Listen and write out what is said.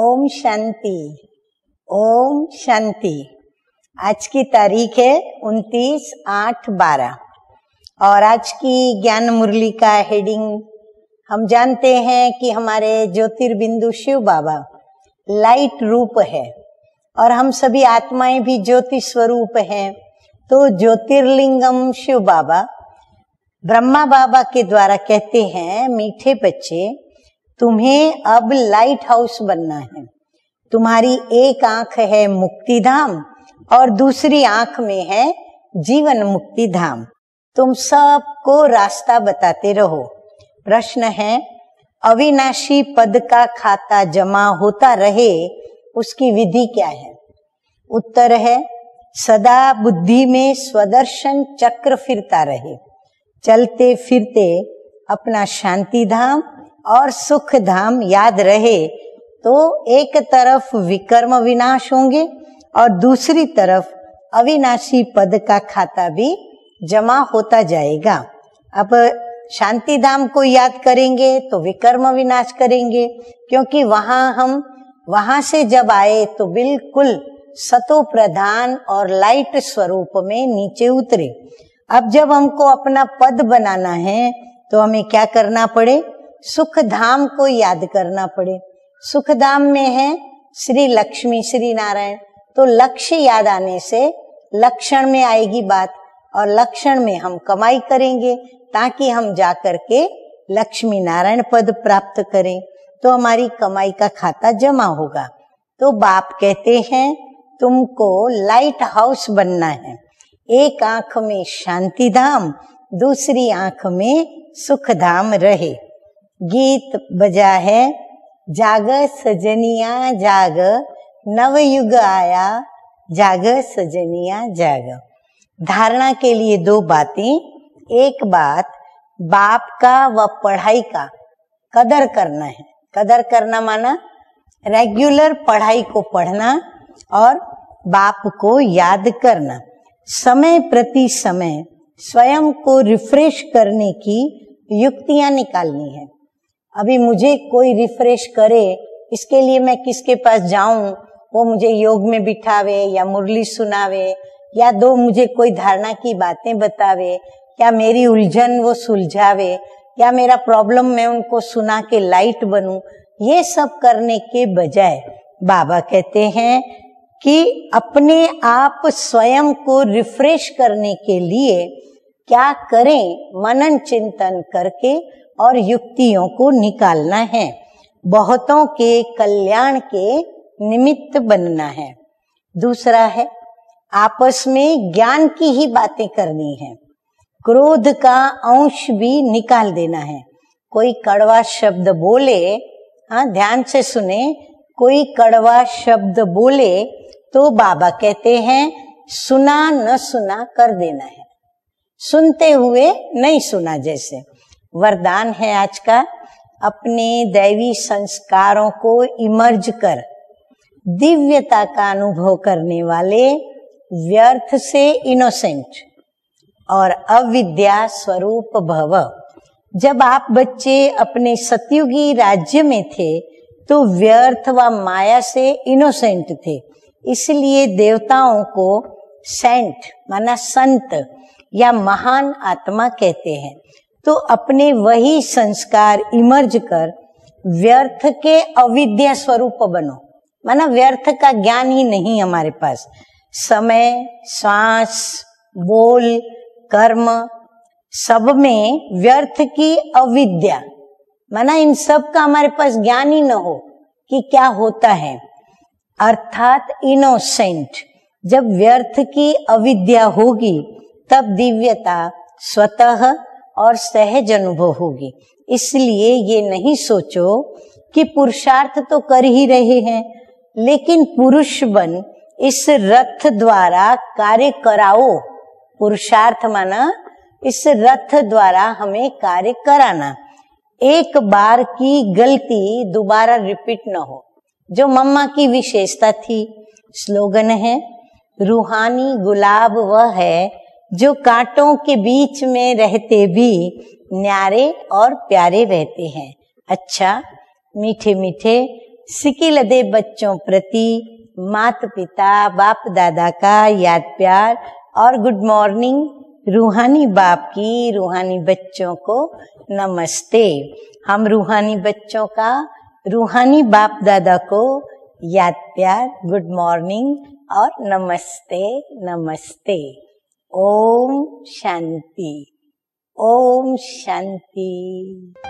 ओम शांति, ओम शांति। आज की तारीख है 29/8/12 और आज की ज्ञान मुरली का हेडिंग हम जानते हैं कि हमारे ज्योतिर्बिंदु शिव बाबा लाइट रूप है और हम सभी आत्माएं भी ज्योति स्वरूप हैं। तो ज्योतिर्लिंगम शिव बाबा ब्रह्मा बाबा के द्वारा कहते हैं, मीठे बच्चे तुम्हें अब लाइट हाउस बनना है। तुम्हारी एक आंख है मुक्ति धाम और दूसरी आंख में है जीवन मुक्ति धाम। तुम सबको रास्ता बताते रहो। प्रश्न है, अविनाशी पद का खाता जमा होता रहे उसकी विधि क्या है? उत्तर है, सदा बुद्धि में स्वदर्शन चक्र फिरता रहे। चलते फिरते अपना शांति धाम और सुख धाम याद रहे तो एक तरफ विकर्म विनाश होंगे और दूसरी तरफ अविनाशी पद का खाता भी जमा होता जाएगा। अब शांति धाम को याद करेंगे तो विकर्म विनाश करेंगे, क्योंकि वहां से जब आए तो बिल्कुल सतो प्रधान और लाइट स्वरूप में नीचे उतरे। अब जब हमको अपना पद बनाना है तो हमें क्या करना पड़े? सुख धाम को याद करना पड़े। सुख धाम में है श्री लक्ष्मी श्री नारायण। तो लक्ष्य याद आने से लक्षण में आएगी बात और लक्षण में हम कमाई करेंगे ताकि हम जाकर के लक्ष्मी नारायण पद प्राप्त करें, तो हमारी कमाई का खाता जमा होगा। तो बाप कहते हैं तुमको लाइट हाउस बनना है। एक आंख में शांति धाम, दूसरी आंख में सुख धाम रहे। गीत बजा है, जाग सजनिया जाग, नव युग आया, जाग सजनिया जाग। धारणा के लिए दो बातें। एक बात, बाप का व पढ़ाई का कदर करना है। कदर करना माना रेगुलर पढ़ाई को पढ़ना और बाप को याद करना। समय प्रति समय स्वयं को रिफ्रेश करने की युक्तियां निकालनी है। अभी मुझे कोई रिफ्रेश करे, इसके लिए मैं किसके पास जाऊं? वो मुझे योग में बिठावे या मुरली सुनावे या दो मुझे कोई धारणा की बातें बतावे या मेरी उलझन वो सुलझावे या मेरा प्रॉब्लम मैं उनको सुना के लाइट बनूं। ये सब करने के बजाय बाबा कहते हैं कि अपने आप स्वयं को रिफ्रेश करने के लिए क्या करें? मनन चिंतन करके और युक्तियों को निकालना है। बहुतों के कल्याण के निमित्त बनना है। दूसरा है, आपस में ज्ञान की ही बातें करनी है। क्रोध का अंश भी निकाल देना है। कोई कड़वा शब्द बोले, हाँ ध्यान से सुने, कोई कड़वा शब्द बोले तो बाबा कहते हैं सुना न सुना कर देना है। सुनते हुए नहीं सुना। जैसे वरदान है आज का, अपने दैवी संस्कारों को इमर्ज कर दिव्यता का अनुभव करने वाले व्यर्थ से इनोसेंट और अविद्या स्वरूप भव। जब आप बच्चे अपने सतयुगी राज्य में थे तो व्यर्थ व माया से इनोसेंट थे, इसलिए देवताओं को सेंट माना संत या महान आत्मा कहते हैं। तो अपने वही संस्कार इमर्ज कर व्यर्थ के अविद्या स्वरूप बनो। माना व्यर्थ का ज्ञान ही नहीं हमारे पास। समय, श्वास, बोल, कर्म सब में व्यर्थ की अविद्या, माना इन सब का हमारे पास ज्ञान ही न हो कि क्या होता है, अर्थात इनोसेंट। जब व्यर्थ की अविद्या होगी तब दिव्यता स्वतः और सहज अनुभव होगी। इसलिए ये नहीं सोचो कि पुरुषार्थ तो कर ही रहे हैं, लेकिन पुरुष बन इस रथ द्वारा कार्य कराओ। पुरुषार्थ माना इस रथ द्वारा हमें कार्य कराना। एक बार की गलती दोबारा रिपीट न हो, जो मम्मा की विशेषता थी। स्लोगन है, रूहानी गुलाब वह है जो कांटों के बीच में रहते भी न्यारे और प्यारे रहते हैं। अच्छा, मीठे मीठे सिकिलदे बच्चों प्रति माता पिता बाप दादा का याद प्यार और गुड मॉर्निंग रूहानी बाप की रूहानी बच्चों को नमस्ते। हम रूहानी बच्चों का रूहानी बाप दादा को याद प्यार गुड मॉर्निंग और नमस्ते नमस्ते। ओम शांति, ओम शांति।